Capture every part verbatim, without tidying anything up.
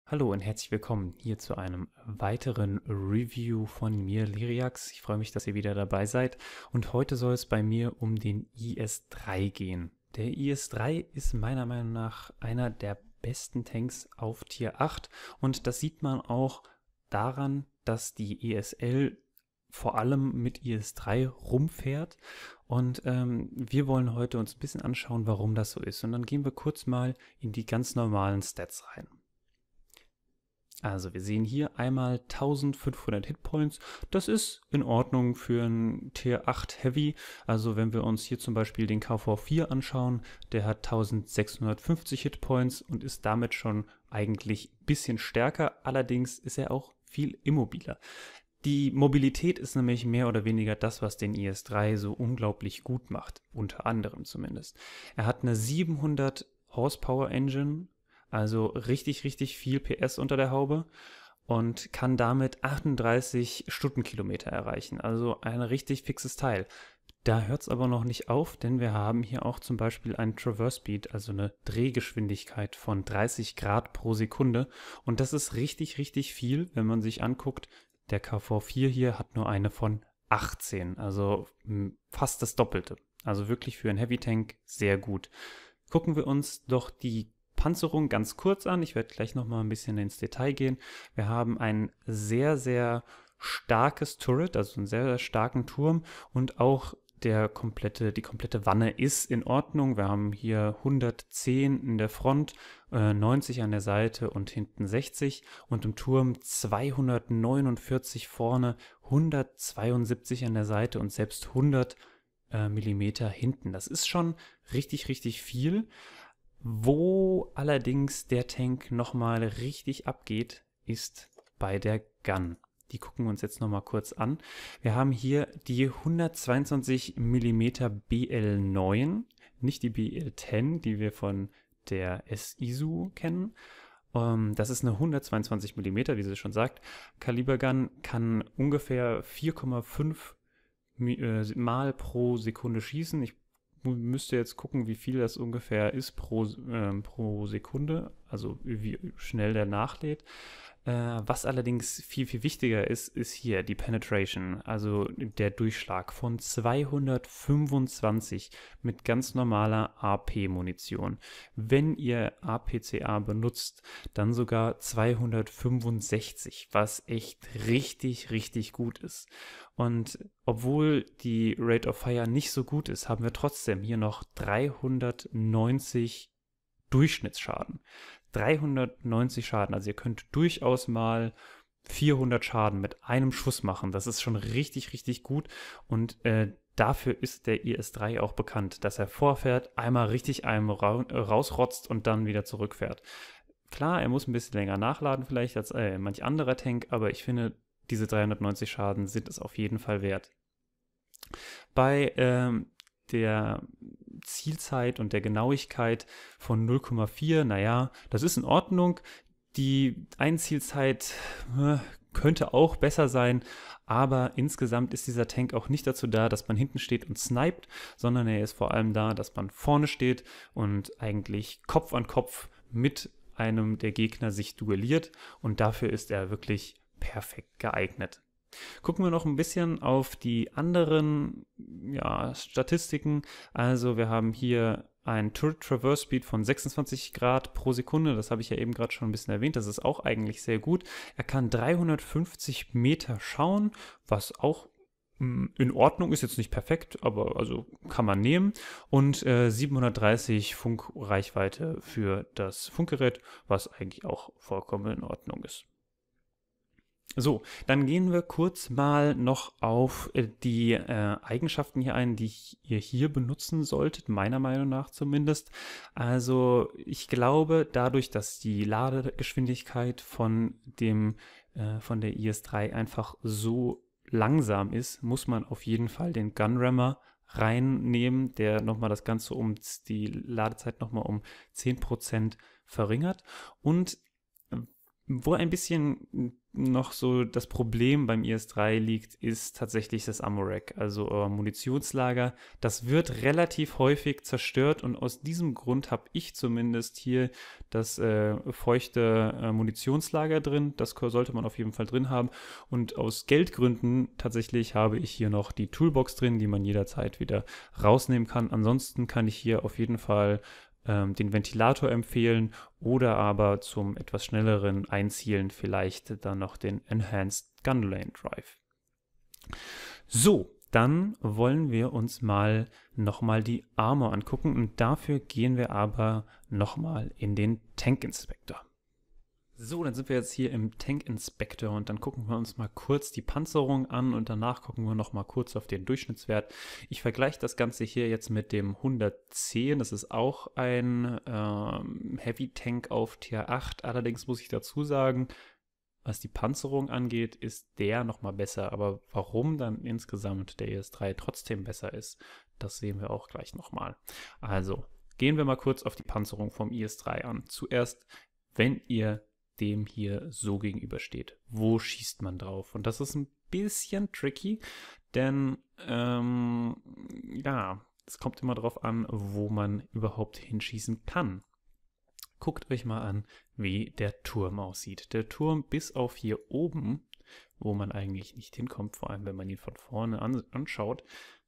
Hallo und herzlich willkommen hier zu einem weiteren Review von mir, Liriax. Ich freue mich, dass ihr wieder dabei seid. Und heute soll es bei mir um den I S drei gehen. Der I S drei ist meiner Meinung nach einer der besten Tanks auf Tier acht. Und das sieht man auch daran, dass die E S L vor allem mit I S drei rumfährt. Und ähm, wir wollen heute uns ein bisschen anschauen, warum das so ist. Und dann gehen wir kurz mal in die ganz normalen Stats rein. Also wir sehen hier einmal eintausendfünfhundert Hitpoints. Das ist in Ordnung für ein Tier acht Heavy. Also wenn wir uns hier zum Beispiel den K V vier anschauen, der hat eintausendsechshundertfünfzig Hitpoints und ist damit schon eigentlich ein bisschen stärker. Allerdings ist er auch viel immobiler. Die Mobilität ist nämlich mehr oder weniger das, was den I S drei so unglaublich gut macht. Unter anderem zumindest. Er hat eine siebenhundert Horsepower Engine. Also richtig, richtig viel P S unter der Haube und kann damit achtunddreißig Stundenkilometer erreichen. Also ein richtig fixes Teil. Da hört es aber noch nicht auf, denn wir haben hier auch zum Beispiel einen Traverse Speed, also eine Drehgeschwindigkeit von dreißig Grad pro Sekunde. Und das ist richtig, richtig viel, wenn man sich anguckt. Der K V vier hier hat nur eine von achtzehn, also fast das Doppelte. Also wirklich für einen Heavy Tank sehr gut. Gucken wir uns doch die Panzerung ganz kurz an. Ich werde gleich noch mal ein bisschen ins Detail gehen. Wir haben ein sehr, sehr starkes Turret, also einen sehr, sehr starken Turm und auch der komplette, die komplette Wanne ist in Ordnung. Wir haben hier hundertzehn in der Front, äh, neunzig an der Seite und hinten sechzig und im Turm zweihundertneunundvierzig vorne, hundertzweiundsiebzig an der Seite und selbst hundert äh, Millimeter hinten. Das ist schon richtig, richtig viel. Wo allerdings der Tank nochmal richtig abgeht, ist bei der Gun. Die gucken wir uns jetzt nochmal kurz an. Wir haben hier die hundertzweiundzwanzig Millimeter B L neun, nicht die B L zehn, die wir von der S I S U kennen. Um, das ist eine hundertzweiundzwanzig Millimeter, wie sie schon sagt. Kalibergun kann ungefähr vier Komma fünf Mal pro Sekunde schießen. Ich müsste jetzt gucken, wie viel das ungefähr ist pro, äh, pro Sekunde, also wie schnell der nachlädt. Äh, was allerdings viel, viel wichtiger ist, ist hier die Penetration, also der Durchschlag von zweihundertfünfundzwanzig mit ganz normaler A P-Munition. Wenn ihr A P C A benutzt, dann sogar zweihundertfünfundsechzig, was echt richtig, richtig gut ist. Und obwohl die Rate of Fire nicht so gut ist, haben wir trotzdem hier noch dreihundertneunzig Durchschnittsschaden. dreihundertneunzig Schaden, also ihr könnt durchaus mal vierhundert Schaden mit einem Schuss machen. Das ist schon richtig, richtig gut und äh, dafür ist der I S drei auch bekannt, dass er vorfährt, einmal richtig einem ra rausrotzt und dann wieder zurückfährt. Klar, er muss ein bisschen länger nachladen vielleicht als äh, manch anderer Tank, aber ich finde, diese dreihundertneunzig Schaden sind es auf jeden Fall wert. Bei ähm, der Zielzeit und der Genauigkeit von null Komma vier, naja, das ist in Ordnung. Die Einzielzeit äh, könnte auch besser sein, aber insgesamt ist dieser Tank auch nicht dazu da, dass man hinten steht und sniped, sondern er ist vor allem da, dass man vorne steht und eigentlich Kopf an Kopf mit einem der Gegner sich duelliert und dafür ist er wirklich perfekt geeignet. Gucken wir noch ein bisschen auf die anderen ja, Statistiken. Also wir haben hier ein Turret Traverse Speed von sechsundzwanzig Grad pro Sekunde. Das habe ich ja eben gerade schon ein bisschen erwähnt. Das ist auch eigentlich sehr gut. Er kann dreihundertfünfzig Meter schauen, was auch in Ordnung ist, jetzt nicht perfekt, aber also kann man nehmen. Und äh, siebenhundertdreißig Funkreichweite für das Funkgerät, was eigentlich auch vollkommen in Ordnung ist. So, dann gehen wir kurz mal noch auf äh, die äh, Eigenschaften hier ein, die ihr hier benutzen solltet, meiner Meinung nach zumindest. Also ich glaube, dadurch, dass die Ladegeschwindigkeit von dem äh, von der I S drei einfach so langsam ist, muss man auf jeden Fall den Gunrammer reinnehmen, der nochmal das Ganze um die Ladezeit nochmal um zehn Prozent verringert. Und wo ein bisschen noch so das Problem beim I S drei liegt, ist tatsächlich das Ammo-Rack, also euer Munitionslager. Das wird relativ häufig zerstört und aus diesem Grund habe ich zumindest hier das äh, feuchte äh, Munitionslager drin. Das sollte man auf jeden Fall drin haben. Und aus Geldgründen tatsächlich habe ich hier noch die Toolbox drin, die man jederzeit wieder rausnehmen kann. Ansonsten kann ich hier auf jeden Fall den Ventilator empfehlen oder aber zum etwas schnelleren Einzielen vielleicht dann noch den Enhanced Gunlane Drive. So, dann wollen wir uns mal nochmal die Armor angucken und dafür gehen wir aber nochmal in den Tank Inspector. So, dann sind wir jetzt hier im Tank Inspector und dann gucken wir uns mal kurz die Panzerung an und danach gucken wir noch mal kurz auf den Durchschnittswert. Ich vergleiche das Ganze hier jetzt mit dem hundertzehn, das ist auch ein ähm, Heavy Tank auf Tier acht, allerdings muss ich dazu sagen, was die Panzerung angeht, ist der noch mal besser, aber warum dann insgesamt der I S drei trotzdem besser ist, das sehen wir auch gleich noch mal. Also, gehen wir mal kurz auf die Panzerung vom I S drei an. Zuerst, wenn ihr dem hier so gegenübersteht. Wo schießt man drauf? Und das ist ein bisschen tricky, denn ähm, ja, es kommt immer darauf an, wo man überhaupt hinschießen kann. Guckt euch mal an, wie der Turm aussieht. Der Turm bis auf hier oben, wo man eigentlich nicht hinkommt, vor allem wenn man ihn von vorne an, anschaut,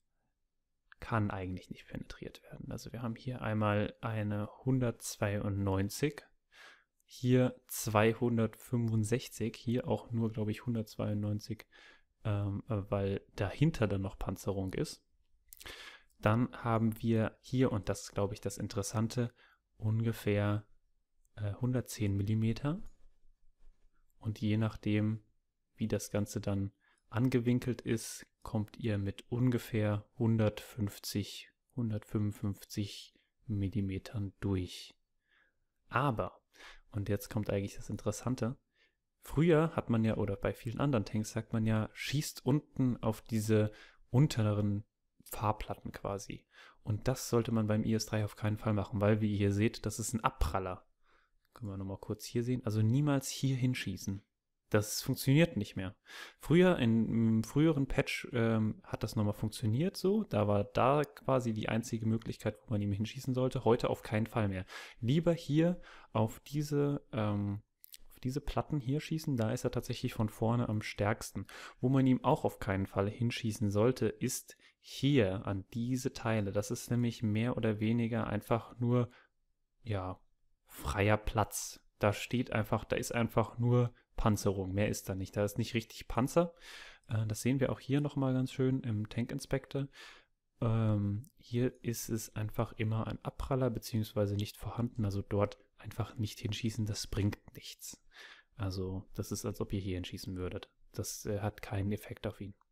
kann eigentlich nicht penetriert werden. Also wir haben hier einmal eine hundertzweiundneunzig, hier zweihundertfünfundsechzig, hier auch nur, glaube ich, hundertzweiundneunzig, ähm, weil dahinter dann noch Panzerung ist. Dann haben wir hier, und das ist, glaube ich, das Interessante, ungefähr äh, hundertzehn Millimeter. Und je nachdem, wie das Ganze dann angewinkelt ist, kommt ihr mit ungefähr hundertfünfzig, hundertfünfundfünfzig Millimetern durch. Aber und jetzt kommt eigentlich das Interessante. Früher hat man ja, oder bei vielen anderen Tanks sagt man ja, schießt unten auf diese unteren Fahrplatten quasi. Und das sollte man beim I S drei auf keinen Fall machen, weil, wie ihr hier seht, das ist ein Abpraller. Können wir nochmal kurz hier sehen. Also niemals hier hinschießen. Das funktioniert nicht mehr. Früher, in, im früheren Patch ähm, hat das nochmal funktioniert so. Da war da quasi die einzige Möglichkeit, wo man ihm hinschießen sollte. Heute auf keinen Fall mehr. Lieber hier auf diese, ähm, auf diese Platten hier schießen. Da ist er tatsächlich von vorne am stärksten. Wo man ihm auch auf keinen Fall hinschießen sollte, ist hier an diese Teile. Das ist nämlich mehr oder weniger einfach nur, ja, freier Platz. Da steht einfach, da ist einfach nur Panzerung, mehr ist da nicht. Da ist nicht richtig Panzer. Äh, das sehen wir auch hier nochmal ganz schön im Tank Inspector. Ähm, hier ist es einfach immer ein Abpraller, beziehungsweise nicht vorhanden. Also dort einfach nicht hinschießen, das bringt nichts. Also das ist, als ob ihr hier hinschießen würdet. Das äh, hat keinen Effekt auf ihn.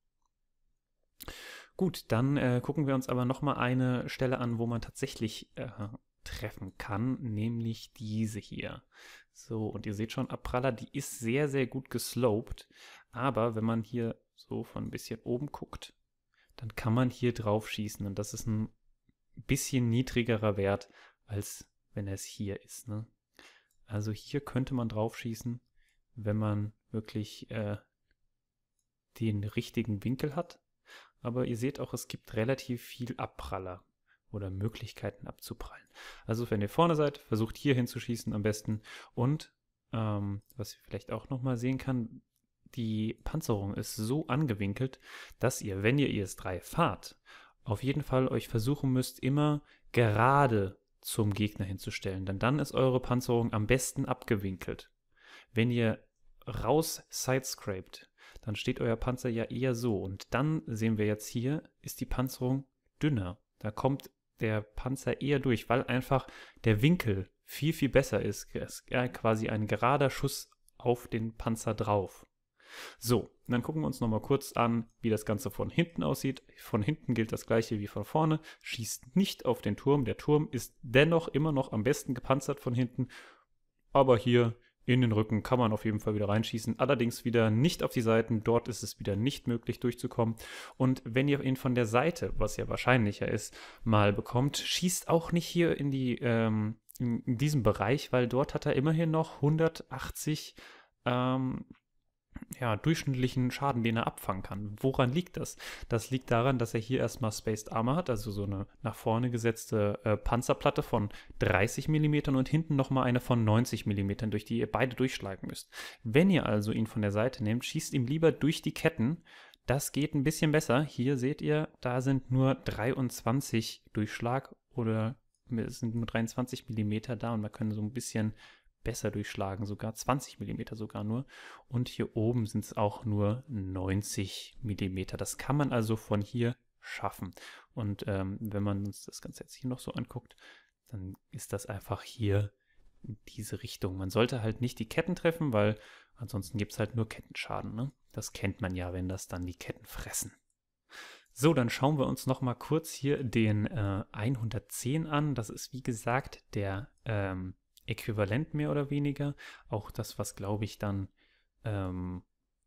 Gut, dann äh, gucken wir uns aber nochmal eine Stelle an, wo man tatsächlich äh, treffen kann, nämlich diese hier. So, und ihr seht schon, Abpraller, die ist sehr, sehr gut gesloped, aber wenn man hier so von ein bisschen oben guckt, dann kann man hier drauf schießen und das ist ein bisschen niedrigerer Wert, als wenn es hier ist, ne? Also hier könnte man drauf schießen, wenn man wirklich äh, den richtigen Winkel hat, aber ihr seht auch, es gibt relativ viel Abpraller oder Möglichkeiten abzuprallen. Also wenn ihr vorne seid, versucht hier hinzuschießen am besten. Und ähm, was ihr vielleicht auch nochmal sehen kann, die Panzerung ist so angewinkelt, dass ihr, wenn ihr I S drei fahrt, auf jeden Fall euch versuchen müsst, immer gerade zum Gegner hinzustellen. Denn dann ist eure Panzerung am besten abgewinkelt. Wenn ihr raus sidescraped, dann steht euer Panzer ja eher so. Und dann sehen wir jetzt hier, ist die Panzerung dünner. Da kommt der Panzer eher durch, weil einfach der Winkel viel, viel besser ist. Es ist quasi ein gerader Schuss auf den Panzer drauf. So, dann gucken wir uns nochmal kurz an, wie das Ganze von hinten aussieht. Von hinten gilt das gleiche wie von vorne. Schießt nicht auf den Turm. Der Turm ist dennoch immer noch am besten gepanzert von hinten. Aber hier in den Rücken kann man auf jeden Fall wieder reinschießen. Allerdings wieder nicht auf die Seiten. Dort ist es wieder nicht möglich durchzukommen. Und wenn ihr ihn von der Seite, was ja wahrscheinlicher ist, mal bekommt, schießt auch nicht hier in, die, ähm, in, in diesem Bereich, weil dort hat er immerhin noch hundertachtzig ähm, ja, durchschnittlichen Schaden, den er abfangen kann. Woran liegt das? Das liegt daran, dass er hier erstmal Spaced Armor hat, also so eine nach vorne gesetzte äh, Panzerplatte von dreißig Millimeter und hinten nochmal eine von neunzig Millimeter, durch die ihr beide durchschlagen müsst. Wenn ihr also ihn von der Seite nehmt, schießt ihm lieber durch die Ketten. Das geht ein bisschen besser. Hier seht ihr, da sind nur dreiundzwanzig Durchschlag oder es sind nur dreiundzwanzig Millimeter da und wir können so ein bisschen besser durchschlagen, sogar zwanzig Millimeter sogar nur. Und hier oben sind es auch nur neunzig Millimeter. Das kann man also von hier schaffen. Und ähm, wenn man uns das Ganze jetzt hier noch so anguckt, dann ist das einfach hier in diese Richtung. Man sollte halt nicht die Ketten treffen, weil ansonsten gibt es halt nur Kettenschaden. Ne? Das kennt man ja, wenn das dann die Ketten fressen. So, dann schauen wir uns noch mal kurz hier den äh, hundertzehn an. Das ist wie gesagt der ähm, Äquivalent mehr oder weniger. Auch das, was glaube ich dann ähm,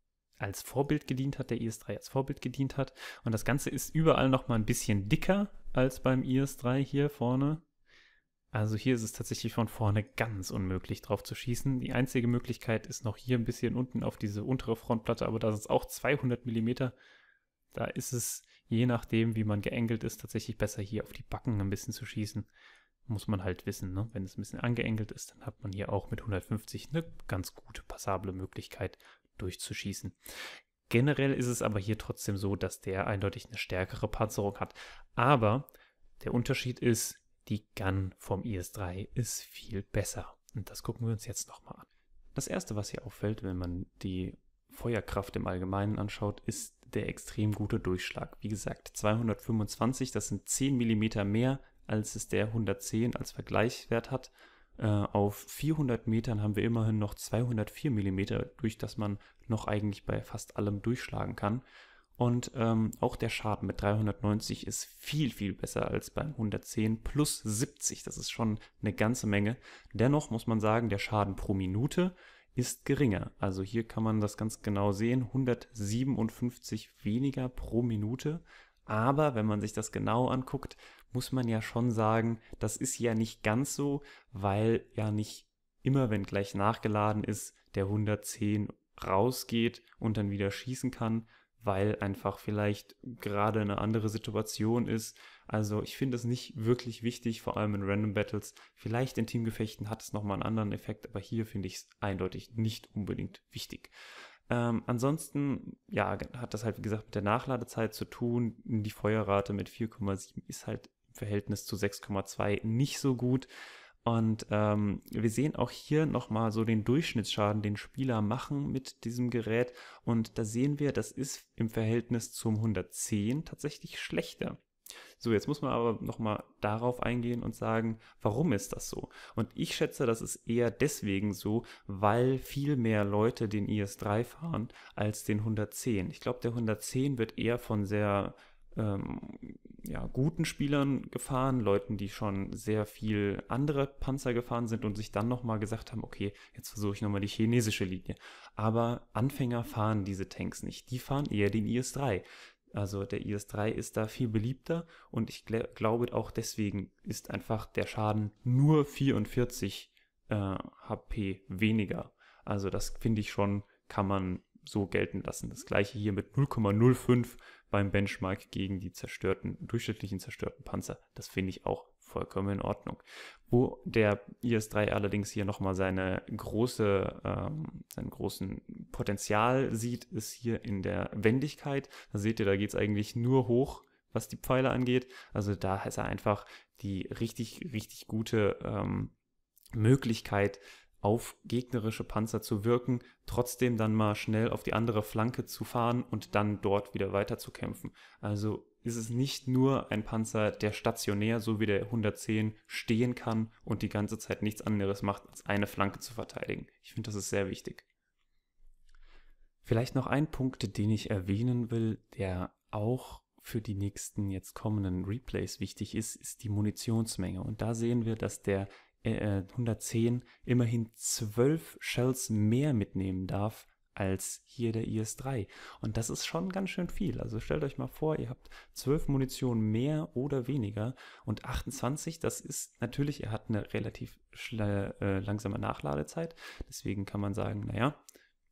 als Vorbild gedient hat, der I S drei als Vorbild gedient hat. Und das Ganze ist überall noch mal ein bisschen dicker als beim I S drei hier vorne. Also hier ist es tatsächlich von vorne ganz unmöglich drauf zu schießen. Die einzige Möglichkeit ist noch hier ein bisschen unten auf diese untere Frontplatte, aber da sind es auch zweihundert Millimeter. Da ist es, je nachdem, wie man geengelt ist, tatsächlich besser hier auf die Backen ein bisschen zu schießen. Muss man halt wissen, ne? Wenn es ein bisschen angeengelt ist, dann hat man hier auch mit hundertfünfzig eine ganz gute, passable Möglichkeit durchzuschießen. Generell ist es aber hier trotzdem so, dass der eindeutig eine stärkere Panzerung hat. Aber der Unterschied ist, die Gun vom I S drei ist viel besser. Und das gucken wir uns jetzt nochmal an. Das erste, was hier auffällt, wenn man die Feuerkraft im Allgemeinen anschaut, ist der extrem gute Durchschlag. Wie gesagt, zweihundertfünfundzwanzig, das sind zehn Millimeter mehr, als es der hundertzehn als Vergleichswert hat. Äh, auf vierhundert Metern haben wir immerhin noch zweihundertvier Millimeter, durch das man noch eigentlich bei fast allem durchschlagen kann. Und ähm, auch der Schaden mit dreihundertneunzig ist viel, viel besser als beim hundertzehn plus siebzig. Das ist schon eine ganze Menge. Dennoch muss man sagen, der Schaden pro Minute ist geringer. Also hier kann man das ganz genau sehen, hundertsiebenundfünfzig weniger pro Minute. Aber wenn man sich das genau anguckt, muss man ja schon sagen, das ist ja nicht ganz so, weil ja nicht immer, wenn gleich nachgeladen ist, der hundertzehn rausgeht und dann wieder schießen kann, weil einfach vielleicht gerade eine andere Situation ist. Also ich finde es nicht wirklich wichtig, vor allem in Random Battles. Vielleicht in Teamgefechten hat es nochmal einen anderen Effekt, aber hier finde ich es eindeutig nicht unbedingt wichtig. Ähm, ansonsten, ja, hat das halt, wie gesagt, mit der Nachladezeit zu tun. Die Feuerrate mit vier Komma sieben ist halt im Verhältnis zu sechs Komma zwei nicht so gut. Und ähm, wir sehen auch hier nochmal so den Durchschnittsschaden, den Spieler machen mit diesem Gerät. Und da sehen wir, das ist im Verhältnis zum hundertzehn tatsächlich schlechter. So, jetzt muss man aber nochmal darauf eingehen und sagen, warum ist das so? Und ich schätze, das ist eher deswegen so, weil viel mehr Leute den I S drei fahren als den hundertzehn. Ich glaube, der hundertzehn wird eher von sehr ähm, ja, guten Spielern gefahren, Leuten, die schon sehr viel andere Panzer gefahren sind und sich dann nochmal gesagt haben, okay, jetzt versuche ich nochmal die chinesische Linie. Aber Anfänger fahren diese Tanks nicht, die fahren eher den I S drei. Also der I S drei ist da viel beliebter und ich gl- glaube auch deswegen ist einfach der Schaden nur vierundvierzig äh, H P weniger. Also das finde ich schon, kann man so gelten lassen. Das gleiche hier mit null Komma null fünf beim Benchmark gegen die zerstörten, durchschnittlichen zerstörten Panzer. Das finde ich auch vollkommen in Ordnung. Wo der I S drei allerdings hier nochmal seine große, ähm, seinen großen Potenzial sieht, ist hier in der Wendigkeit. Da seht ihr, da geht es eigentlich nur hoch, was die Pfeile angeht. Also da ist er einfach die richtig, richtig gute ähm, Möglichkeit, auf gegnerische Panzer zu wirken, trotzdem dann mal schnell auf die andere Flanke zu fahren und dann dort wieder weiter zu kämpfen. Also ist es nicht nur ein Panzer, der stationär, so wie der hundertzehn, stehen kann und die ganze Zeit nichts anderes macht, als eine Flanke zu verteidigen. Ich finde, das ist sehr wichtig. Vielleicht noch ein Punkt, den ich erwähnen will, der auch für die nächsten jetzt kommenden Replays wichtig ist, ist die Munitionsmenge. Und da sehen wir, dass der äh, hundertzehn immerhin zwölf Shells mehr mitnehmen darf als hier der I S drei. Und das ist schon ganz schön viel. Also stellt euch mal vor, ihr habt zwölf Munition mehr oder weniger und achtundzwanzig, das ist natürlich, er hat eine relativ schle- äh, langsame Nachladezeit. Deswegen kann man sagen, naja,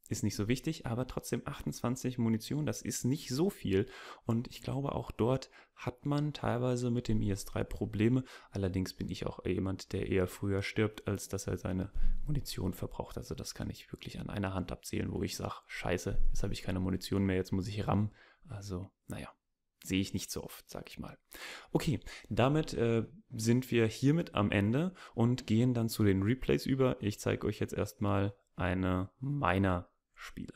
ist nicht so wichtig, aber trotzdem achtundzwanzig Munition, das ist nicht so viel. Und ich glaube, auch dort hat man teilweise mit dem I S drei Probleme. Allerdings bin ich auch jemand, der eher früher stirbt, als dass er seine Munition verbraucht. Also das kann ich wirklich an einer Hand abzählen, wo ich sage, scheiße, jetzt habe ich keine Munition mehr, jetzt muss ich rammen. Also, naja. Sehe ich nicht so oft, sag ich mal. Okay, damit äh, sind wir hiermit am Ende und gehen dann zu den Replays über. Ich zeige euch jetzt erstmal eine meiner Spiele.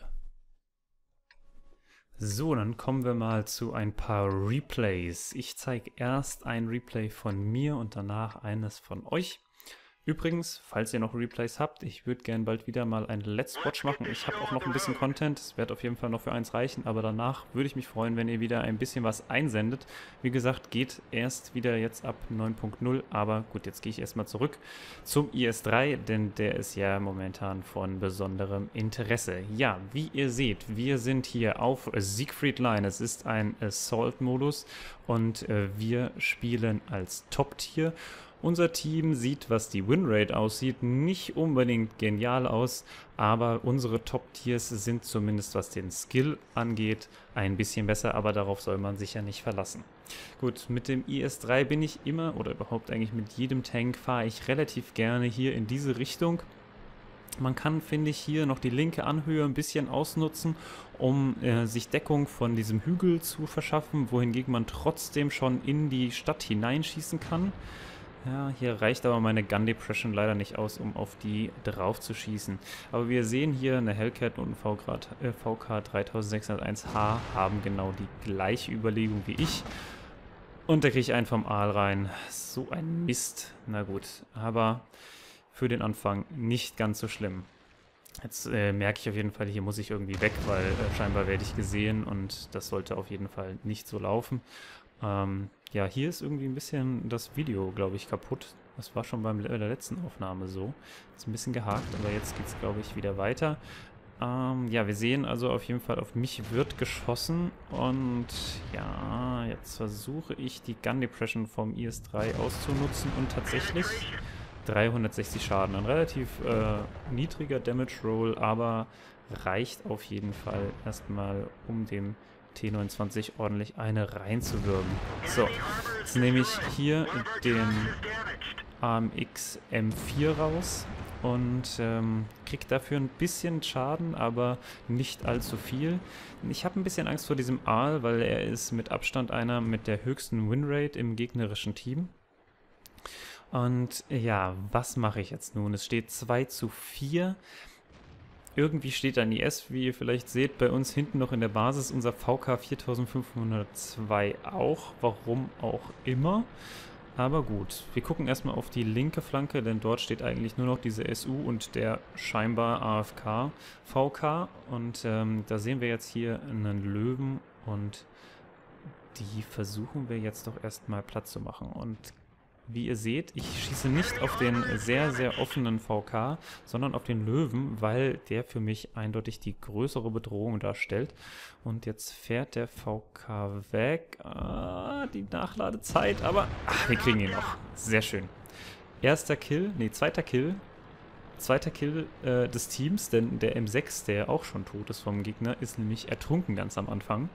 So, dann kommen wir mal zu ein paar Replays. Ich zeige erst ein Replay von mir und danach eines von euch. Übrigens, falls ihr noch Replays habt, ich würde gerne bald wieder mal ein Let's Watch machen. Ich habe auch noch ein bisschen Content, es wird auf jeden Fall noch für eins reichen, aber danach würde ich mich freuen, wenn ihr wieder ein bisschen was einsendet. Wie gesagt, geht erst wieder jetzt ab neun Punkt null, aber gut, jetzt gehe ich erstmal zurück zum I S drei, denn der ist ja momentan von besonderem Interesse. Ja, wie ihr seht, wir sind hier auf Siegfried Line. Es ist ein Assault-Modus und äh, wir spielen als Top-Tier. Unser Team sieht, was die Winrate aussieht, nicht unbedingt genial aus, aber unsere Top-Tiers sind zumindest, was den Skill angeht, ein bisschen besser, aber darauf soll man sich ja nicht verlassen. Gut, mit dem I S drei bin ich immer, oder überhaupt eigentlich mit jedem Tank, fahre ich relativ gerne hier in diese Richtung. Man kann, finde ich, hier noch die linke Anhöhe ein bisschen ausnutzen, um äh, sich Deckung von diesem Hügel zu verschaffen, wohingegen man trotzdem schon in die Stadt hineinschießen kann. Ja, hier reicht aber meine Gun Depression leider nicht aus, um auf die drauf zu schießen. Aber wir sehen hier, eine Hellcat und ein V K dreitausendsechshunderteins H haben genau die gleiche Überlegung wie ich. Und da kriege ich einen vom Aal rein. So ein Mist. Na gut, aber für den Anfang nicht ganz so schlimm. Jetzt äh, merke ich auf jeden Fall, hier muss ich irgendwie weg, weil äh, scheinbar werde ich gesehen und das sollte auf jeden Fall nicht so laufen. Ähm, ja, hier ist irgendwie ein bisschen das Video, glaube ich, kaputt. Das war schon bei der letzten Aufnahme so. Ist ein bisschen gehakt, aber jetzt geht es, glaube ich, wieder weiter. Ähm, ja, wir sehen also auf jeden Fall, auf mich wird geschossen. Und ja, jetzt versuche ich die Gun Depression vom I S drei auszunutzen und tatsächlich dreihundertsechzig Schaden. Ein relativ äh, niedriger Damage Roll, aber reicht auf jeden Fall erstmal, um dem T neunundzwanzig ordentlich eine reinzuwirken. So, jetzt nehme ich hier den A M X M vier raus und ähm, kriege dafür ein bisschen Schaden, aber nicht allzu viel. Ich habe ein bisschen Angst vor diesem Aal, weil er ist mit Abstand einer mit der höchsten Winrate im gegnerischen Team. Und ja, was mache ich jetzt nun? Es steht zwei zu vier. Irgendwie steht ein I S, wie ihr vielleicht seht, bei uns hinten noch in der Basis, unser V K viertausendfünfhundertzwei auch, warum auch immer. Aber gut, wir gucken erstmal auf die linke Flanke, denn dort steht eigentlich nur noch diese S U und der scheinbar A F K V K. Und ähm, da sehen wir jetzt hier einen Löwen und die versuchen wir jetzt doch erstmal platt zu machen. Und wie ihr seht, ich schieße nicht auf den sehr, sehr offenen V K, sondern auf den Löwen, weil der für mich eindeutig die größere Bedrohung darstellt. Und jetzt fährt der V K weg. Ah, die Nachladezeit, aber ach, wir kriegen ihn noch. Sehr schön. Erster Kill, nee, zweiter Kill. Zweiter Kill äh, des Teams, denn der M sechs, der auch schon tot ist vom Gegner, ist nämlich ertrunken ganz am Anfang.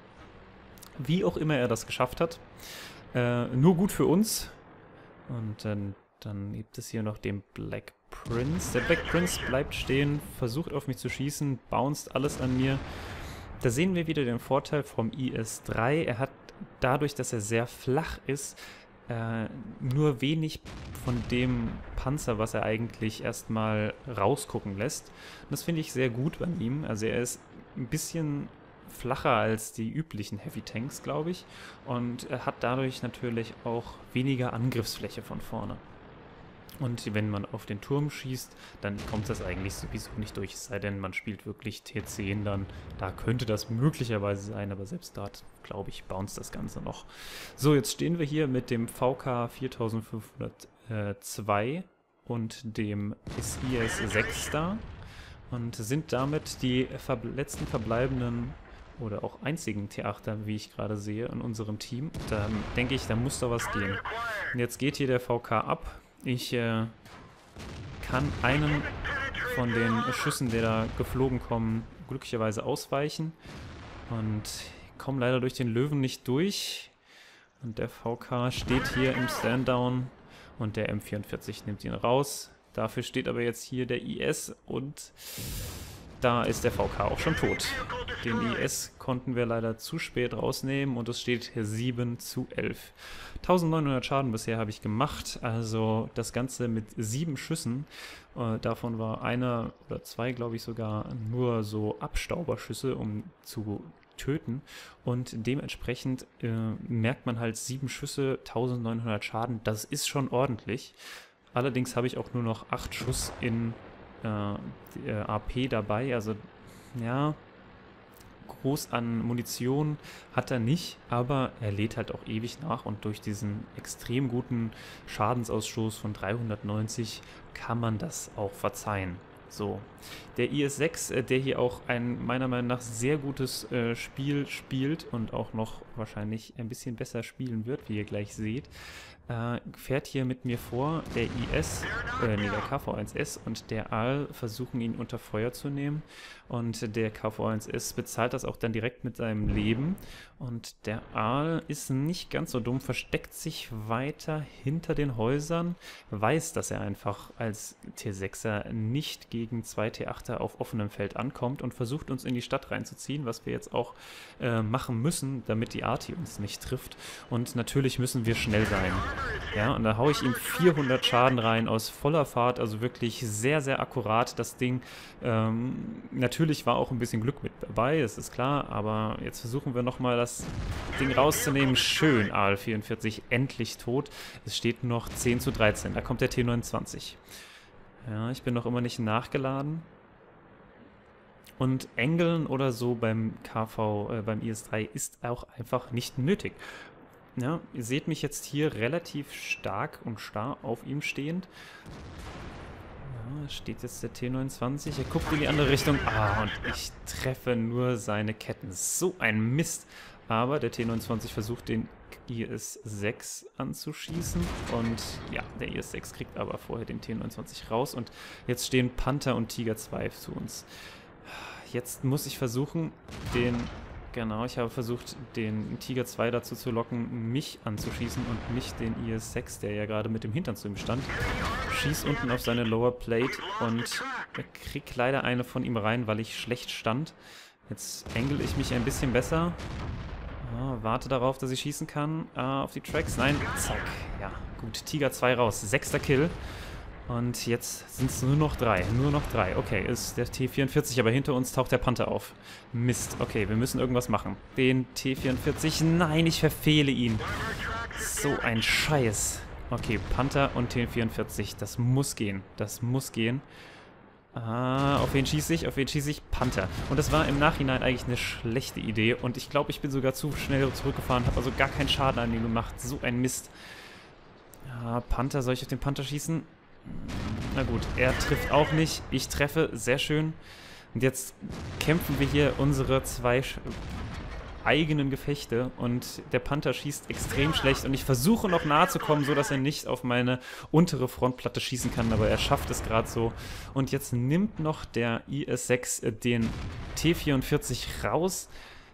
Wie auch immer er das geschafft hat. Äh, nur gut für uns. Und dann, dann gibt es hier noch den Black Prince. Der Black Prince bleibt stehen, versucht auf mich zu schießen, bounced alles an mir. Da sehen wir wieder den Vorteil vom I S drei. Er hat dadurch, dass er sehr flach ist, äh, nur wenig von dem Panzer, was er eigentlich erstmal rausgucken lässt. Und das finde ich sehr gut bei ihm. Also er ist ein bisschen flacher als die üblichen Heavy Tanks, glaube ich. Und er hat dadurch natürlich auch weniger Angriffsfläche von vorne. Und wenn man auf den Turm schießt, dann kommt das eigentlich sowieso nicht durch. Es sei denn, man spielt wirklich T zehn dann. Da könnte das möglicherweise sein, aber selbst dort, glaube ich, bounced das Ganze noch. So, jetzt stehen wir hier mit dem V K viertausendfünfhundertzwei und dem I S sechs da und sind damit die ver- letzten verbleibenden oder auch einzigen T achter, wie ich gerade sehe, in unserem Team. Da denke ich, da muss da was gehen. Und jetzt geht hier der V K ab. Ich äh, kann einen von den Schüssen, die da geflogen kommen, glücklicherweise ausweichen. Und kommen leider durch den Löwen nicht durch. Und der V K steht hier im Stand-Down und der M vierundvierzig nimmt ihn raus. Dafür steht aber jetzt hier der I S und da ist der V K auch schon tot. Den I S konnten wir leider zu spät rausnehmen und es steht sieben zu elf. eintausendneunhundert Schaden bisher habe ich gemacht, also das Ganze mit sieben Schüssen. Äh, davon war einer oder zwei, glaube ich sogar, nur so Abstauberschüsse, um zu töten. Und dementsprechend äh, merkt man halt sieben Schüsse, eintausendneunhundert Schaden, das ist schon ordentlich. Allerdings habe ich auch nur noch acht Schuss in äh, die, äh, A P dabei, also ja, groß an Munition hat er nicht, aber er lädt halt auch ewig nach und durch diesen extrem guten Schadensausstoß von dreihundertneunzig kann man das auch verzeihen. So, der I S sechs, äh, der hier auch ein meiner Meinung nach sehr gutes äh, Spiel spielt und auch noch wahrscheinlich ein bisschen besser spielen wird, wie ihr gleich seht, äh, fährt hier mit mir vor. Der I S, äh, nee, der K V eins S und der Aal versuchen ihn unter Feuer zu nehmen und der K V eins S bezahlt das auch dann direkt mit seinem Leben und der Aal ist nicht ganz so dumm, versteckt sich weiter hinter den Häusern, weiß, dass er einfach als T sechser nicht gegen zwei T achter auf offenem Feld ankommt und versucht uns in die Stadt reinzuziehen, was wir jetzt auch äh, machen müssen, damit die Arti uns nicht trifft und natürlich müssen wir schnell sein. Ja, und da haue ich ihm vierhundert Schaden rein aus voller Fahrt, also wirklich sehr, sehr akkurat das Ding. Ähm, natürlich war auch ein bisschen Glück mit dabei, das ist klar, aber jetzt versuchen wir nochmal das Ding rauszunehmen. Schön, Aal vierundvierzig, endlich tot. Es steht noch zehn zu dreizehn, da kommt der T neunundzwanzig. Ja, ich bin noch immer nicht nachgeladen. Und Engeln oder so beim K V, äh, beim I S drei ist auch einfach nicht nötig. Ja, ihr seht mich jetzt hier relativ stark und starr auf ihm stehend. Ja, steht jetzt der T neunundzwanzig. Er guckt in die andere Richtung. Ah, und ich treffe nur seine Ketten. So ein Mist. Aber der T neunundzwanzig versucht den I S sechs anzuschießen. Und ja, der I S sechs kriegt aber vorher den T neunundzwanzig raus. Und jetzt stehen Panther und Tiger zwei zu uns. Jetzt muss ich versuchen, den... Genau, ich habe versucht, den Tiger zwei dazu zu locken, mich anzuschießen und nicht den I S sechs, der ja gerade mit dem Hintern zu ihm stand. Schieß unten auf seine Lower Plate und krieg leider eine von ihm rein, weil ich schlecht stand. Jetzt engel ich mich ein bisschen besser. Ah, warte darauf, dass ich schießen kann. Ah, auf die Tracks. Nein, zack. Ja, gut. Tiger zwei raus. Sechster Kill. Und jetzt sind es nur noch drei. Nur noch drei. Okay, ist der T vierundvierzig, aber hinter uns taucht der Panther auf. Mist. Okay, wir müssen irgendwas machen. Den T vierundvierzig. Nein, ich verfehle ihn. So ein Scheiß. Okay, Panther und T vierundvierzig. Das muss gehen. Das muss gehen. Ah, auf wen schieße ich? Auf wen schieße ich? Panther. Und das war im Nachhinein eigentlich eine schlechte Idee. Und ich glaube, ich bin sogar zu schnell zurückgefahren, habe also gar keinen Schaden an ihm gemacht. So ein Mist. Ja, Panther. Soll ich auf den Panther schießen? Na gut, er trifft auch nicht. Ich treffe, sehr schön. Und jetzt kämpfen wir hier unsere zwei eigenen Gefechte und der Panther schießt extrem schlecht und ich versuche noch nahe zu kommen, so dass er nicht auf meine untere Frontplatte schießen kann, aber er schafft es gerade so. Und jetzt nimmt noch der I S sechs den T vierundvierzig raus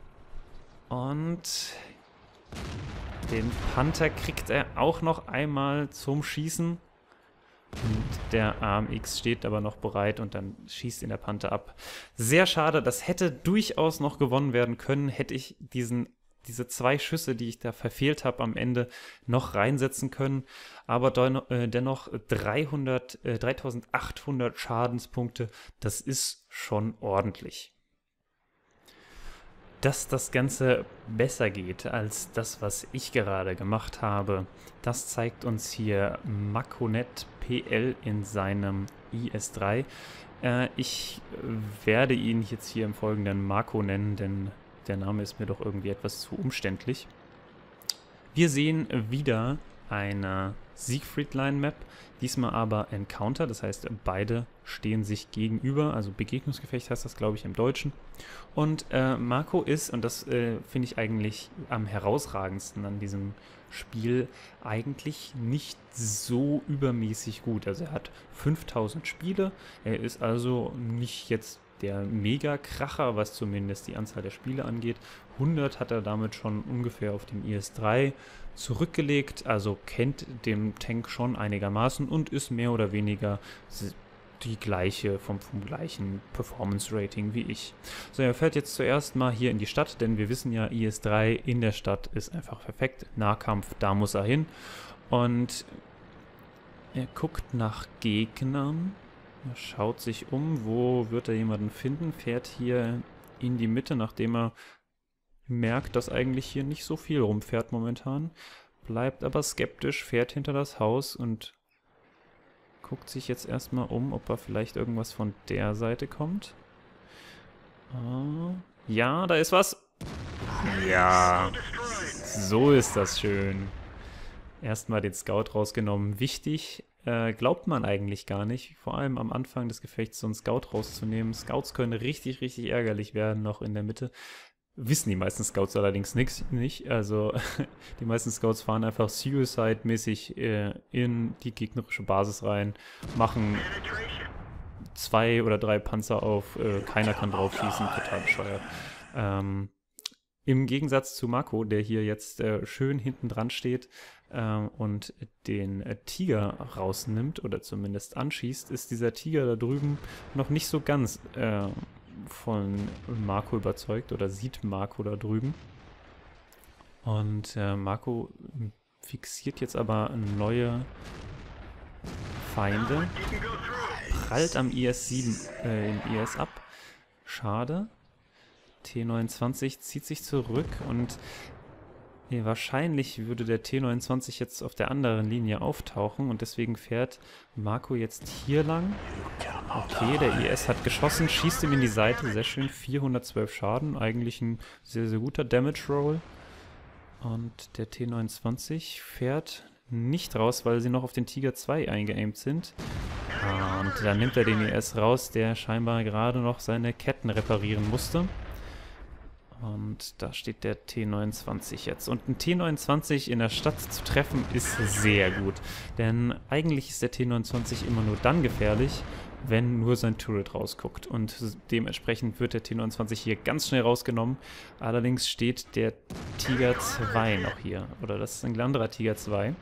und den Panther kriegt er auch noch einmal zum Schießen. Und der A M X steht aber noch bereit und dann schießt ihn der Panther ab. Sehr schade, das hätte durchaus noch gewonnen werden können, hätte ich diesen, diese zwei Schüsse, die ich da verfehlt habe, am Ende noch reinsetzen können. Aber dennoch, äh, dennoch dreihundert, äh, dreitausendachthundert Schadenspunkte, das ist schon ordentlich. Dass das Ganze besser geht als das, was ich gerade gemacht habe, das zeigt uns hier Makonet P L in seinem I S drei. Äh, ich werde ihn jetzt hier im Folgenden Marco nennen, denn der Name ist mir doch irgendwie etwas zu umständlich. Wir sehen wieder eine Siegfried-Line-Map. Diesmal aber Encounter, das heißt, beide stehen sich gegenüber. Also Begegnungsgefecht heißt das, glaube ich, im Deutschen. Und äh, Marco ist, und das äh, finde ich eigentlich am herausragendsten an diesem Spiel, eigentlich nicht so übermäßig gut. Also er hat fünftausend Spiele, er ist also nicht jetzt der Mega-Kracher, was zumindest die Anzahl der Spiele angeht. hundert hat er damit schon ungefähr auf dem I S drei zurückgelegt, also kennt den Tank schon einigermaßen und ist mehr oder weniger die gleiche, vom, vom gleichen Performance-Rating wie ich. So, er fährt jetzt zuerst mal hier in die Stadt, denn wir wissen ja, I S drei in der Stadt ist einfach perfekt. Nahkampf, da muss er hin. Und er guckt nach Gegnern. Er schaut sich um, wo wird er jemanden finden, fährt hier in die Mitte, nachdem er merkt, dass eigentlich hier nicht so viel rumfährt momentan, bleibt aber skeptisch, fährt hinter das Haus und guckt sich jetzt erstmal um, ob er vielleicht irgendwas von der Seite kommt. Ah, ja, da ist was. Ja, so ist das schön. Erstmal den Scout rausgenommen. Wichtig, äh, glaubt man eigentlich gar nicht, vor allem am Anfang des Gefechts so einen Scout rauszunehmen. Scouts können richtig, richtig ärgerlich werden, noch in der Mitte. Wissen die meisten Scouts allerdings nix, nicht. Also die meisten Scouts fahren einfach Suicide-mäßig äh, in die gegnerische Basis rein, machen zwei oder drei Panzer auf, äh, keiner kann drauf schießen, total bescheuert. Ähm, Im Gegensatz zu Marco, der hier jetzt äh, schön hinten dran steht äh, und den äh, Tiger rausnimmt oder zumindest anschießt, ist dieser Tiger da drüben noch nicht so ganz äh, von Marco überzeugt oder sieht Marco da drüben. Und äh, Marco fixiert jetzt aber neue Feinde, prallt am I S sieben, äh, im I S ab. Schade. T neunundzwanzig zieht sich zurück und ja, wahrscheinlich würde der T neunundzwanzig jetzt auf der anderen Linie auftauchen und deswegen fährt Marco jetzt hier lang. Okay, der I S hat geschossen, schießt ihm in die Seite, sehr schön, vierhundertzwölf Schaden, eigentlich ein sehr, sehr guter Damage Roll. Und der T neunundzwanzig fährt nicht raus, weil sie noch auf den Tiger zwei eingeaimt sind. Und dann nimmt er den I S raus, der scheinbar gerade noch seine Ketten reparieren musste. Und da steht der T neunundzwanzig jetzt. Und ein T neunundzwanzig in der Stadt zu treffen ist sehr gut. Denn eigentlich ist der T neunundzwanzig immer nur dann gefährlich, wenn nur sein Turret rausguckt. Und dementsprechend wird der T neunundzwanzig hier ganz schnell rausgenommen. Allerdings steht der Tiger zwei noch hier. Oder das ist ein anderer Tiger zwei.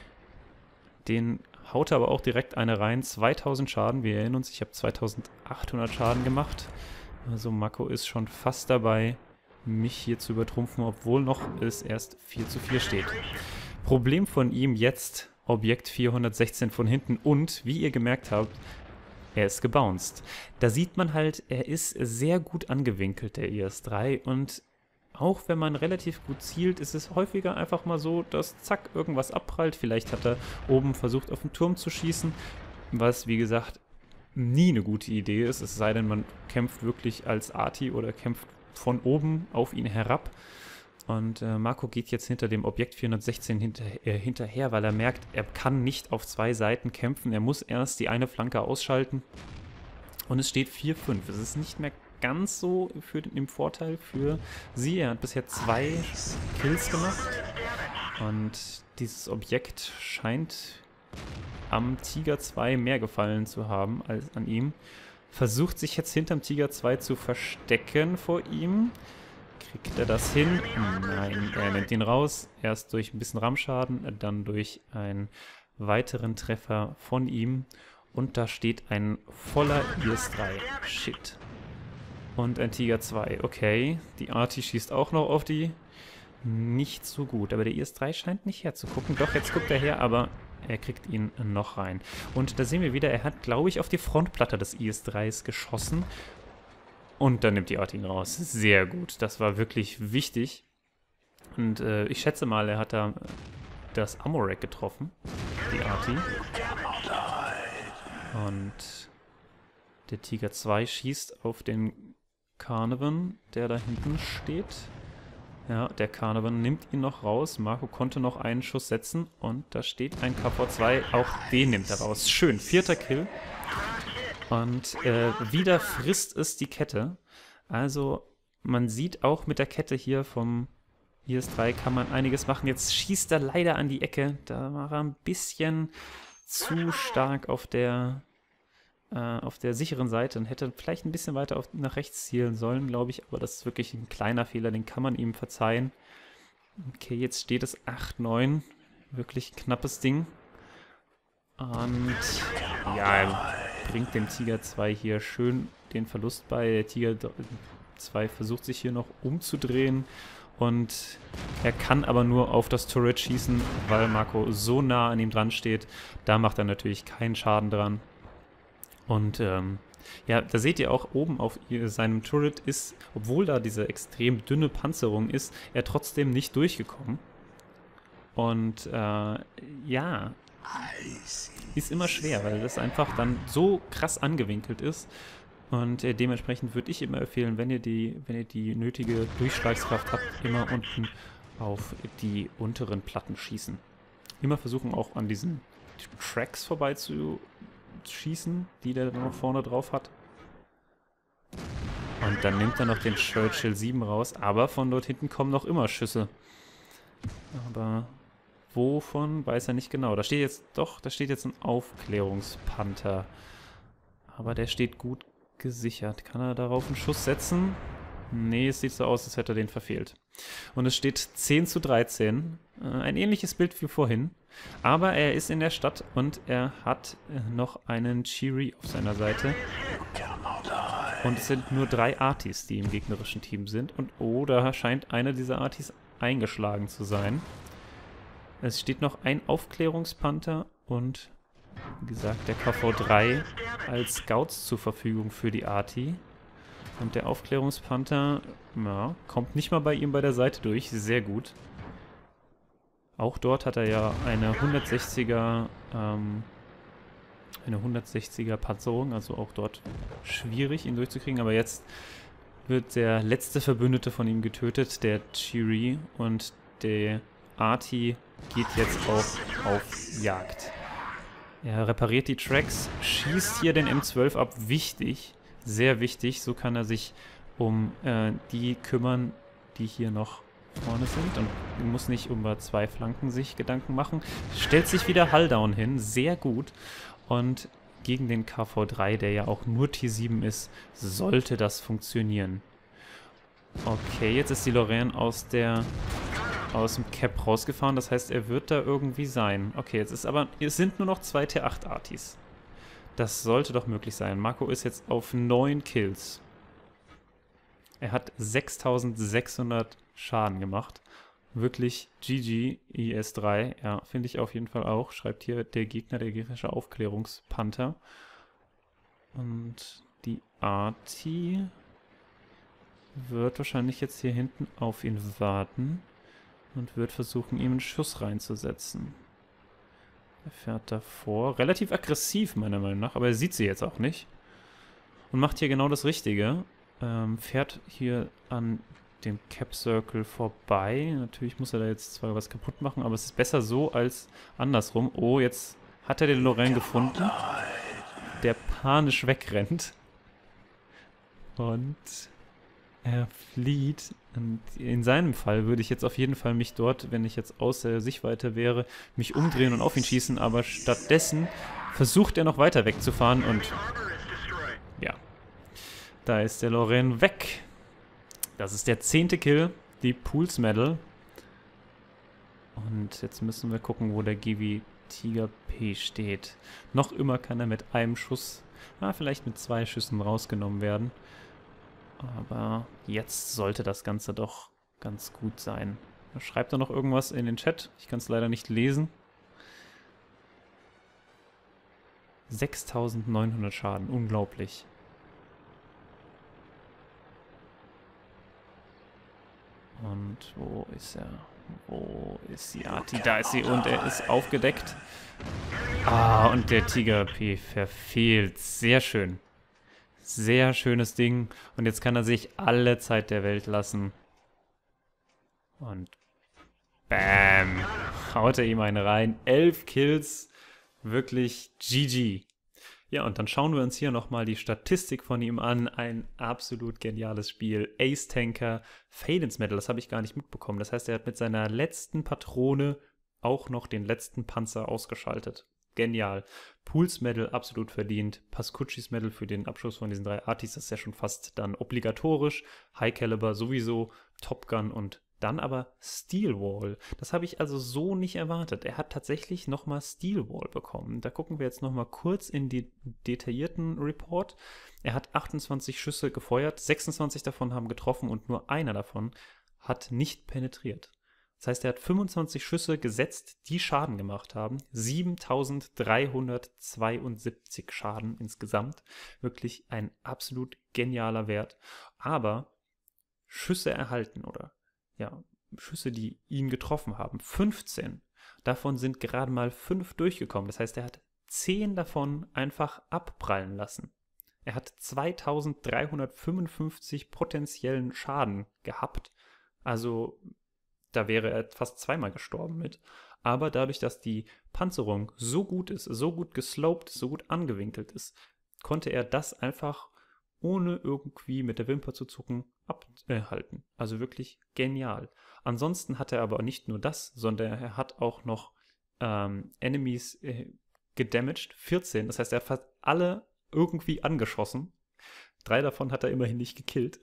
Den haut er aber auch direkt eine rein. zweitausend Schaden. Wir erinnern uns, ich habe zweitausendachthundert Schaden gemacht. Also Marco ist schon fast dabei, mich hier zu übertrumpfen, obwohl noch es erst vier zu vier steht. Problem von ihm jetzt, Objekt vierhundertsechzehn von hinten und, wie ihr gemerkt habt, er ist gebounced. Da sieht man halt, er ist sehr gut angewinkelt, der I S drei, und auch wenn man relativ gut zielt, ist es häufiger einfach mal so, dass zack, irgendwas abprallt. Vielleicht hat er oben versucht, auf den Turm zu schießen, was, wie gesagt, nie eine gute Idee ist, es sei denn, man kämpft wirklich als Arti oder kämpft von oben auf ihn herab. Und äh, Marco geht jetzt hinter dem Objekt vierhundertsechzehn hinter, äh, hinterher, weil er merkt, er kann nicht auf zwei Seiten kämpfen. Er muss erst die eine Flanke ausschalten. Und es steht vier fünf. Es ist nicht mehr ganz so für den, im Vorteil für sie. Er hat bisher zwei Kills gemacht. Und dieses Objekt scheint am Tiger zwei mehr gefallen zu haben als an ihm. Versucht sich jetzt hinterm Tiger zwei zu verstecken vor ihm. Kriegt er das hin? Nein, er nimmt ihn raus. Erst durch ein bisschen Rammschaden, dann durch einen weiteren Treffer von ihm. Und da steht ein voller I S drei. Shit. Und ein Tiger zwei. Okay, die Arti schießt auch noch auf die. Nicht so gut, aber der I S drei scheint nicht herzugucken. Doch, jetzt guckt er her, aber er kriegt ihn noch rein. Und da sehen wir wieder, er hat, glaube ich, auf die Frontplatte des I S dreis geschossen. Und dann nimmt die Arti ihn raus. Sehr gut, das war wirklich wichtig. Und äh, ich schätze mal, er hat da das Ammo-Rack getroffen, die Arti. Und der Tiger zwei schießt auf den Carnivan, der da hinten steht. Ja, der Caravan nimmt ihn noch raus. Marco konnte noch einen Schuss setzen. Und da steht ein K V zwei. Auch den nimmt er raus. Schön, vierter Kill. Und äh, wieder frisst es die Kette. Also man sieht auch mit der Kette hier vom I S drei kann man einiges machen. Jetzt schießt er leider an die Ecke. Da war er ein bisschen zu stark auf der, äh, auf der sicheren Seite und hätte vielleicht ein bisschen weiter auf, nach rechts zielen sollen, glaube ich. Aber das ist wirklich ein kleiner Fehler, den kann man ihm verzeihen. Okay, jetzt steht es acht neun. Wirklich knappes Ding. Und ja, er bringt dem Tiger zwei hier schön den Verlust bei. Der Tiger zwei versucht sich hier noch umzudrehen. Und er kann aber nur auf das Turret schießen, weil Marco so nah an ihm dran steht. Da macht er natürlich keinen Schaden dran. Und ähm, ja, da seht ihr auch oben auf seinem Turret ist, obwohl da diese extrem dünne Panzerung ist, er trotzdem nicht durchgekommen. Und äh, ja, ist immer schwer, weil das einfach dann so krass angewinkelt ist. Und äh, dementsprechend würde ich immer empfehlen, wenn ihr die, wenn ihr die nötige Durchschlagskraft habt, immer unten auf die unteren Platten schießen. Immer versuchen auch an diesen Tracks vorbei zu schießen, die der noch vorne drauf hat. Und dann nimmt er noch den Churchill sieben raus, aber von dort hinten kommen noch immer Schüsse. Aber wovon weiß er nicht genau. Da steht jetzt, doch, da steht jetzt ein Aufklärungspanther. Aber der steht gut gesichert. Kann er darauf einen Schuss setzen? Nee, es sieht so aus, als hätte er den verfehlt. Und es steht zehn zu dreizehn. Ein ähnliches Bild wie vorhin. Aber er ist in der Stadt und er hat noch einen Cheery auf seiner Seite. Und es sind nur drei Artis, die im gegnerischen Team sind. Und oh, da scheint einer dieser Artis eingeschlagen zu sein. Es steht noch ein Aufklärungspanther und wie gesagt, der K V drei als Scouts zur Verfügung für die Arti. Und der Aufklärungspanther, ja, kommt nicht mal bei ihm bei der Seite durch. Sehr gut. Auch dort hat er ja eine hundertsechziger, ähm, eine hundertsechziger Panzerung. Also auch dort schwierig, ihn durchzukriegen. Aber jetzt wird der letzte Verbündete von ihm getötet, der Cheery. Und der Arti geht jetzt auch auf Jagd. Er repariert die Tracks, schießt hier den M zwölf ab. Wichtig, sehr wichtig. So kann er sich um äh, die kümmern, die hier noch vorne sind. Und muss nicht über zwei Flanken sich Gedanken machen. Stellt sich wieder Hulldown hin, sehr gut. Und gegen den K V drei, der ja auch nur T sieben ist, sollte das funktionieren. Okay, jetzt ist die Lorraine aus der... aus dem Cap rausgefahren, das heißt, er wird da irgendwie sein. Okay, jetzt ist aber, es sind nur noch zwei T acht Artis. Das sollte doch möglich sein. Marco ist jetzt auf neun Kills. Er hat sechstausendsechshundert Schaden gemacht. Wirklich G G I S drei. Ja, finde ich auf jeden Fall auch. Schreibt hier der Gegner, der gegnerische Aufklärungspanther. Und die Arti wird wahrscheinlich jetzt hier hinten auf ihn warten. Und wird versuchen, ihm einen Schuss reinzusetzen. Er fährt davor. Relativ aggressiv, meiner Meinung nach. Aber er sieht sie jetzt auch nicht. Und macht hier genau das Richtige. Ähm, fährt hier an dem Cap Circle vorbei. Natürlich muss er da jetzt zwar was kaputt machen, aber es ist besser so als andersrum. Oh, jetzt hat er den Lorraine gefunden. Der panisch wegrennt. Und... er flieht. Und in seinem Fall würde ich jetzt auf jeden Fall mich dort, wenn ich jetzt aus der Sichtweite wäre, mich umdrehen und auf ihn schießen. Aber stattdessen versucht er noch weiter wegzufahren und ja, da ist der Lorraine weg. Das ist der zehnte Kill, die Pools Medal. Und jetzt müssen wir gucken, wo der G W Tiger P steht. Noch immer kann er mit einem Schuss, ah, vielleicht mit zwei Schüssen rausgenommen werden. Aber jetzt sollte das Ganze doch ganz gut sein. Schreibt er noch irgendwas in den Chat? Ich kann es leider nicht lesen. sechstausendneunhundert Schaden, unglaublich. Und wo ist er? Wo ist die Arti? Da ist sie und er ist aufgedeckt. Ah, und der Tiger P verfehlt. Sehr schön. Sehr schönes Ding. Und jetzt kann er sich alle Zeit der Welt lassen. Und bam, haut er ihm einen rein. Elf Kills, wirklich G G. Ja, und dann schauen wir uns hier nochmal die Statistik von ihm an. Ein absolut geniales Spiel. Ace-Tanker, Fade ins Metal, das habe ich gar nicht mitbekommen. Das heißt, er hat mit seiner letzten Patrone auch noch den letzten Panzer ausgeschaltet. Genial. Pools Medal absolut verdient. Pascuccis Medal für den Abschuss von diesen drei Artis, das ist ja schon fast dann obligatorisch. High Caliber sowieso, Top Gun und dann aber Steel Wall. Das habe ich also so nicht erwartet. Er hat tatsächlich nochmal Steel Wall bekommen. Da gucken wir jetzt nochmal kurz in den detaillierten Report. Er hat achtundzwanzig Schüsse gefeuert, sechsundzwanzig davon haben getroffen und nur einer davon hat nicht penetriert. Das heißt, er hat fünfundzwanzig Schüsse gesetzt, die Schaden gemacht haben. siebentausenddreihundertzweiundsiebzig Schaden insgesamt. Wirklich ein absolut genialer Wert. Aber Schüsse erhalten oder ja, Schüsse, die ihn getroffen haben, fünfzehn. Davon sind gerade mal fünf durchgekommen. Das heißt, er hat zehn davon einfach abprallen lassen. Er hat zweitausenddreihundertfünfundfünfzig potenziellen Schaden gehabt. Also da wäre er fast zweimal gestorben mit. Aber dadurch, dass die Panzerung so gut ist, so gut gesloped, so gut angewinkelt ist, konnte er das einfach ohne irgendwie mit der Wimper zu zucken abhalten. Also wirklich genial. Ansonsten hat er aber nicht nur das, sondern er hat auch noch ähm, Enemies äh, gedamaged, vierzehn. Das heißt, er hat fast alle irgendwie angeschossen. Drei davon hat er immerhin nicht gekillt.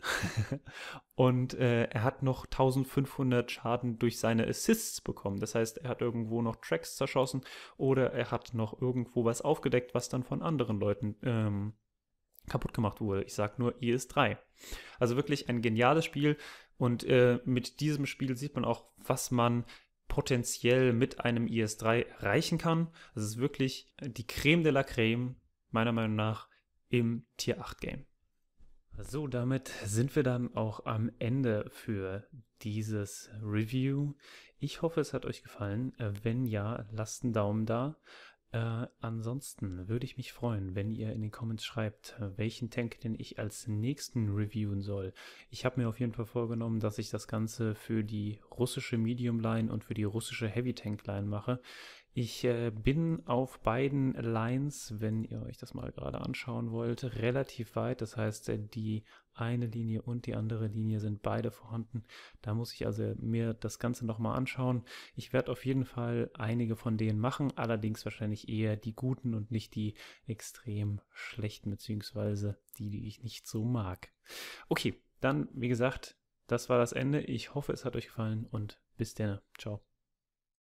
Und äh, er hat noch eintausendfünfhundert Schaden durch seine Assists bekommen. Das heißt, er hat irgendwo noch Tracks zerschossen oder er hat noch irgendwo was aufgedeckt, was dann von anderen Leuten ähm, kaputt gemacht wurde. Ich sage nur I S drei. Also wirklich ein geniales Spiel und äh, mit diesem Spiel sieht man auch, was man potenziell mit einem I S drei erreichen kann. Das ist wirklich die Creme de la Creme, meiner Meinung nach, im Tier acht Game. So, damit sind wir dann auch am Ende für dieses Review. Ich hoffe, es hat euch gefallen. Wenn ja, lasst einen Daumen da. Äh, ansonsten würde ich mich freuen, wenn ihr in den Comments schreibt, welchen Tank denn ich als nächsten reviewen soll. Ich habe mir auf jeden Fall vorgenommen, dass ich das Ganze für die russische Medium Line und für die russische Heavy Tank Line mache. Ich äh, bin auf beiden Lines, wenn ihr euch das mal gerade anschauen wollt, relativ weit. Das heißt, die eine Linie und die andere Linie sind beide vorhanden. Da muss ich also mir das Ganze nochmal anschauen. Ich werde auf jeden Fall einige von denen machen, allerdings wahrscheinlich eher die guten und nicht die extrem schlechten, beziehungsweise die, die ich nicht so mag. Okay, dann, wie gesagt, das war das Ende. Ich hoffe, es hat euch gefallen und bis dann. Ciao.